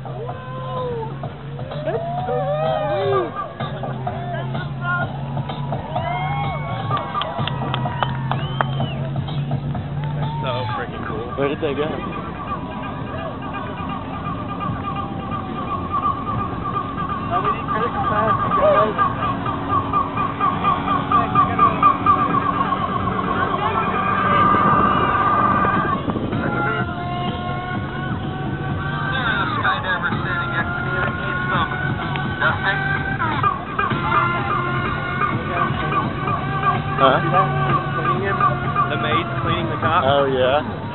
That's so sweet. That's so freaking cool. Where did they go? Oh, we need critical mass, you guys. Skydiver standing next to me that needs some dusting. Huh? The maid's cleaning the top. Oh, yeah.